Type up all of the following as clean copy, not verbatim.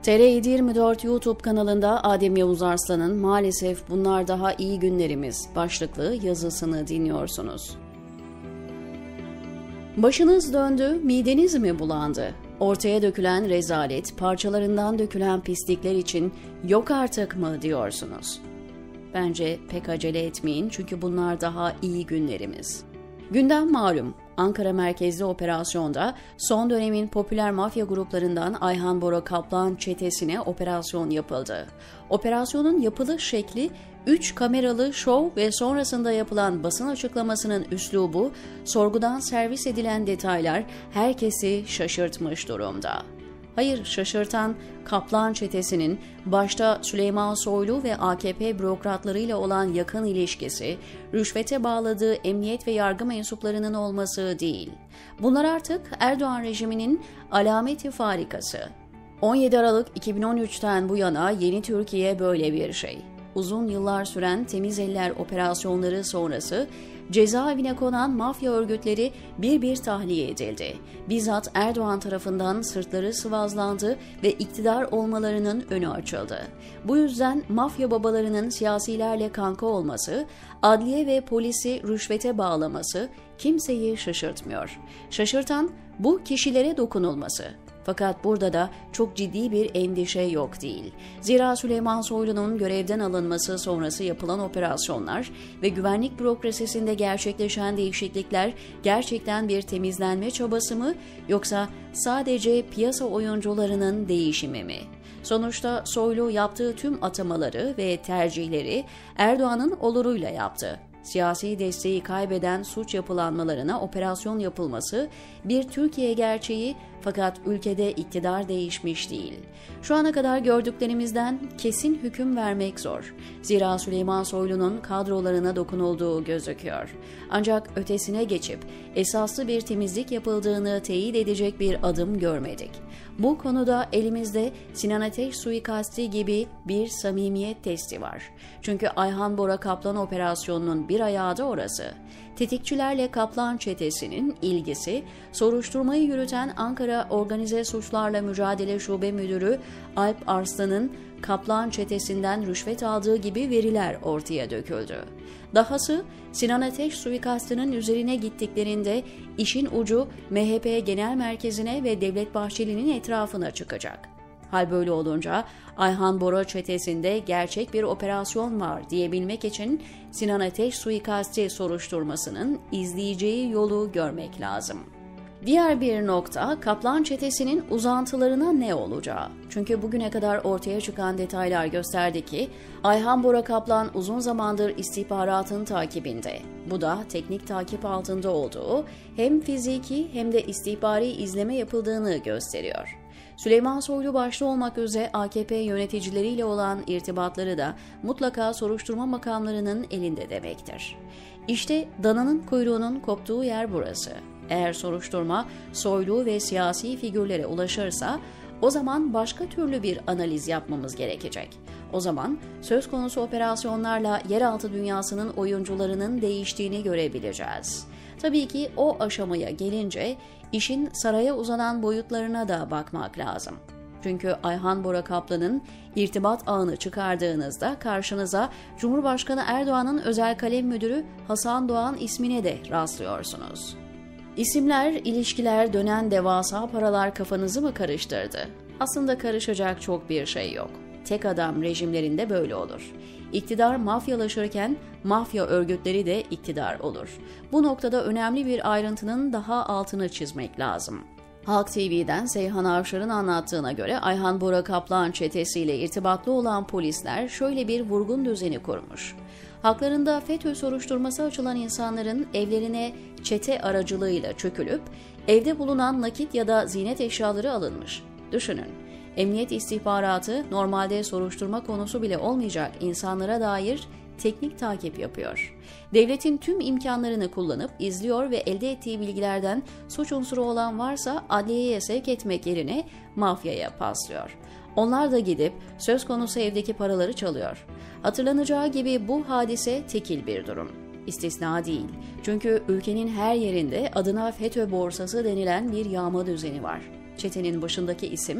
TR724 YouTube kanalında Adem Yavuz Arslan'ın "Maalesef bunlar daha iyi günlerimiz" başlıklı yazısını dinliyorsunuz. Başınız döndü, mideniz mi bulandı? Ortaya dökülen rezalet, parçalarından dökülen pislikler için yok artık mı diyorsunuz? Bence pek acele etmeyin çünkü bunlar daha iyi günlerimiz. Gündem malum. Ankara merkezli operasyonda son dönemin popüler mafya gruplarından Ayhan Bora Kaplan çetesine operasyon yapıldı. Operasyonun yapılış şekli 3 kameralı şov ve sonrasında yapılan basın açıklamasının üslubu, sorgudan servis edilen detaylar herkesi şaşırtmış durumda. Hayır, şaşırtan Kaplan çetesinin başta Süleyman Soylu ve AKP bürokratlarıyla olan yakın ilişkisi, rüşvete bağladığı emniyet ve yargı mensuplarının olması değil. Bunlar artık Erdoğan rejiminin alameti farikası. 17 Aralık 2013'ten bu yana yeni Türkiye böyle bir şey. Uzun yıllar süren temiz eller operasyonları sonrası cezaevine konan mafya örgütleri bir bir tahliye edildi. Bizzat Erdoğan tarafından sırtları sıvazlandı ve iktidar olmalarının önü açıldı. Bu yüzden mafya babalarının siyasilerle kanka olması, adliye ve polisi rüşvete bağlaması kimseyi şaşırtmıyor. Şaşırtan bu kişilere dokunulması. Fakat burada da çok ciddi bir endişe yok değil. Zira Süleyman Soylu'nun görevden alınması sonrası yapılan operasyonlar ve güvenlik bürokrasisinde gerçekleşen değişiklikler gerçekten bir temizlenme çabası mı yoksa sadece piyasa oyuncularının değişimi mi? Sonuçta Soylu yaptığı tüm atamaları ve tercihleri Erdoğan'ın oluruyla yaptı. Siyasi desteği kaybeden suç yapılanmalarına operasyon yapılması bir Türkiye gerçeği, fakat ülkede iktidar değişmiş değil. Şu ana kadar gördüklerimizden kesin hüküm vermek zor. Zira Süleyman Soylu'nun kadrolarına dokunulduğu gözüküyor. Ancak ötesine geçip esaslı bir temizlik yapıldığını teyit edecek bir adım görmedik. Bu konuda elimizde Sinan Ateş suikasti gibi bir samimiyet testi var. Çünkü Ayhan Bora Kaplan operasyonunun bir ayağı da orası. Tetikçilerle Kaplan çetesinin ilgisi, soruşturmayı yürüten Ankara Organize Suçlarla Mücadele Şube Müdürü Alp Arslan'ın Kaplan çetesinden rüşvet aldığı gibi veriler ortaya döküldü. Dahası Sinan Ateş suikastının üzerine gittiklerinde işin ucu MHP Genel Merkezi'ne ve Devlet Bahçeli'nin etrafına çıkacak. Hal böyle olunca Ayhan Bora çetesinde gerçek bir operasyon var diyebilmek için Sinan Ateş suikasti soruşturmasının izleyeceği yolu görmek lazım. Diğer bir nokta, Kaplan çetesinin uzantılarına ne olacağı. Çünkü bugüne kadar ortaya çıkan detaylar gösterdi ki Ayhan Bora Kaplan uzun zamandır istihbaratın takibinde. Bu da teknik takip altında olduğu, hem fiziki hem de istihbari izleme yapıldığını gösteriyor. Süleyman Soylu başta olmak üzere AKP yöneticileriyle olan irtibatları da mutlaka soruşturma makamlarının elinde demektir. İşte dananın kuyruğunun koptuğu yer burası. Eğer soruşturma Soylu ve siyasi figürlere ulaşırsa o zaman başka türlü bir analiz yapmamız gerekecek. O zaman söz konusu operasyonlarla yeraltı dünyasının oyuncularının değiştiğini görebileceğiz. Tabii ki o aşamaya gelince işin saraya uzanan boyutlarına da bakmak lazım. Çünkü Ayhan Bora Kaplan'ın irtibat ağını çıkardığınızda karşınıza Cumhurbaşkanı Erdoğan'ın özel kalem müdürü Hasan Doğan ismine de rastlıyorsunuz. İsimler, ilişkiler, dönen devasa paralar kafanızı mı karıştırdı? Aslında karışacak çok bir şey yok. Tek adam rejimlerinde böyle olur. İktidar mafyalaşırken mafya örgütleri de iktidar olur. Bu noktada önemli bir ayrıntının daha altını çizmek lazım. Halk TV'den Seyhan Avşar'ın anlattığına göre Ayhan Bora Kaplan çetesiyle irtibatlı olan polisler şöyle bir vurgun düzeni kurmuş. Haklarında FETÖ soruşturması açılan insanların evlerine çete aracılığıyla çökülüp evde bulunan nakit ya da ziynet eşyaları alınmış. Düşünün, emniyet istihbaratı normalde soruşturma konusu bile olmayacak insanlara dair teknik takip yapıyor. Devletin tüm imkanlarını kullanıp izliyor ve elde ettiği bilgilerden suç unsuru olan varsa adliyeye sevk etmek yerine mafyaya paslıyor. Onlar da gidip söz konusu evdeki paraları çalıyor. Hatırlanacağı gibi bu hadise tekil bir durum. İstisna değil. Çünkü ülkenin her yerinde adına FETÖ borsası denilen bir yağma düzeni var. Çetenin başındaki isim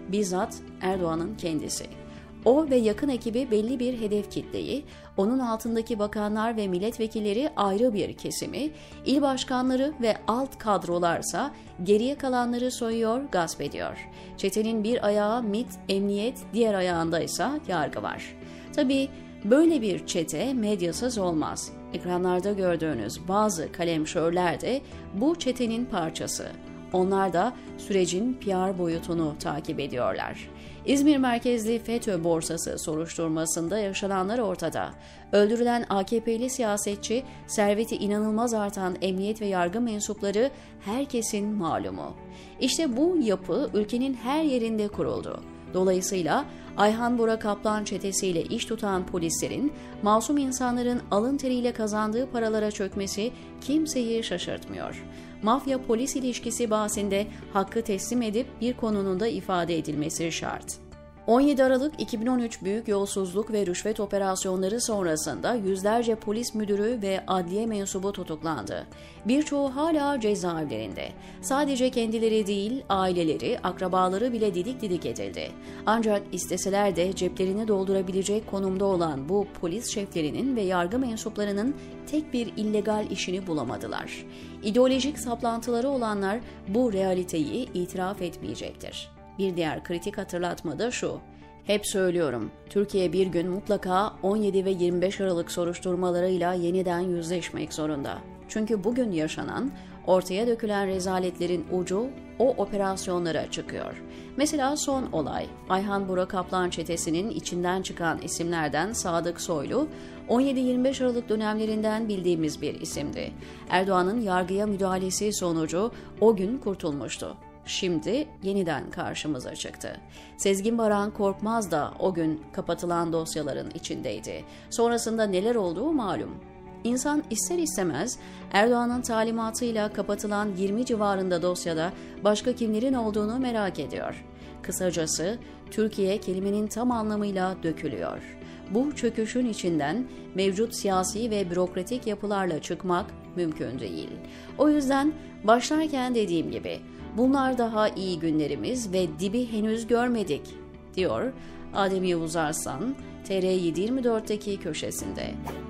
bizzat Erdoğan'ın kendisi. O ve yakın ekibi belli bir hedef kitleyi, onun altındaki bakanlar ve milletvekilleri ayrı bir kesimi, il başkanları ve alt kadrolarsa geriye kalanları soyuyor, gasp ediyor. Çetenin bir ayağı MİT, emniyet, diğer ayağında ise yargı var. Tabii böyle bir çete medyasız olmaz. Ekranlarda gördüğünüz bazı kalemşörler de bu çetenin parçası. Onlar da sürecin PR boyutunu takip ediyorlar. İzmir merkezli FETÖ borsası soruşturmasında yaşananlar ortada. Öldürülen AKP'li siyasetçi, serveti inanılmaz artan emniyet ve yargı mensupları herkesin malumu. İşte bu yapı ülkenin her yerinde kuruldu. Dolayısıyla Ayhan Bora Kaplan çetesiyle iş tutan polislerin masum insanların alın teriyle kazandığı paralara çökmesi kimseyi şaşırtmıyor. Mafya-polis ilişkisi bahsinde hakkı teslim edip bir konunun da ifade edilmesi şart. 17 Aralık 2013 büyük yolsuzluk ve rüşvet operasyonları sonrasında yüzlerce polis müdürü ve adliye mensubu tutuklandı. Birçoğu hala cezaevlerinde. Sadece kendileri değil, aileleri, akrabaları bile didik didik edildi. Ancak isteseler de ceplerini doldurabilecek konumda olan bu polis şeflerinin ve yargı mensuplarının tek bir illegal işini bulamadılar. İdeolojik saplantıları olanlar bu realiteyi itiraf etmeyecektir. Bir diğer kritik hatırlatma da şu. Hep söylüyorum, Türkiye bir gün mutlaka 17 ve 25 Aralık soruşturmalarıyla yeniden yüzleşmek zorunda. Çünkü bugün yaşanan, ortaya dökülen rezaletlerin ucu o operasyonlara çıkıyor. Mesela son olay, Ayhan Bora Kaplan çetesinin içinden çıkan isimlerden Sadık Soylu, 17-25 Aralık dönemlerinden bildiğimiz bir isimdi. Erdoğan'ın yargıya müdahalesi sonucu o gün kurtulmuştu. Şimdi yeniden karşımıza çıktı. Sezgin Baran Korkmaz da o gün kapatılan dosyaların içindeydi. Sonrasında neler olduğu malum. İnsan ister istemez Erdoğan'ın talimatıyla kapatılan 20 civarında dosyada başka kimlerin olduğunu merak ediyor. Kısacası Türkiye kelimenin tam anlamıyla dökülüyor. Bu çöküşün içinden mevcut siyasi ve bürokratik yapılarla çıkmak mümkün değil. O yüzden başlarken dediğim gibi bunlar daha iyi günlerimiz ve dibi henüz görmedik, diyor Adem Yavuz Arslan, TR724'teki köşesinde.